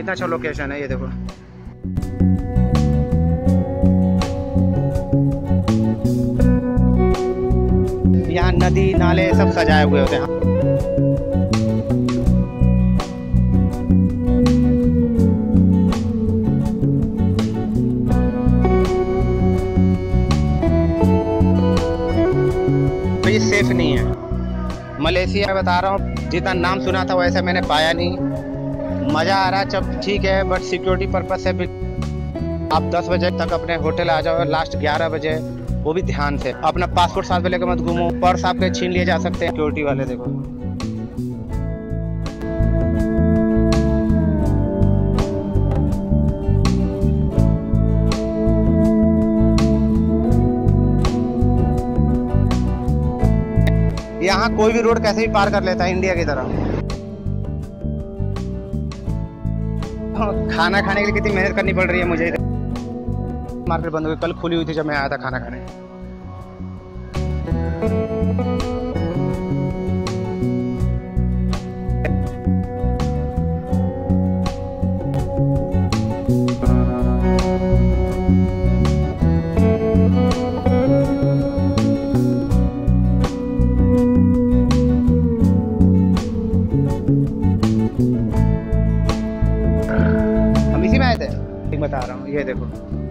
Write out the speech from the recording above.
कितना अच्छा लोकेशन है, ये देखो। यहाँ नदी नाले सब सजाए हुए होते हैं। तो ये सेफ नहीं है। मलेशिया बता रहा हूँ, जितना नाम सुना था वैसा मैंने पाया नहीं। मज़ा आ रहा है, जब ठीक है, बट सिक्योरिटी पर्पज से भी आप 10 बजे तक अपने होटल आ जाओ, लास्ट 11 बजे, वो भी ध्यान से। अपना पासपोर्ट साथ में लेकर मत घूमो, पर्स आपके छीन लिए जा सकते हैं सिक्योरिटी वाले। देखो यहाँ कोई भी रोड कैसे भी पार कर लेता है, इंडिया की तरह। खाना खाने के लिए कितनी मेहनत करनी पड़ रही है मुझे। मार्केट बंद हो गई, कल खुली हुई थी जब मैं आया था खाना खाने। हम इसी में आए थे, बता रहा हूँ, ये देखो।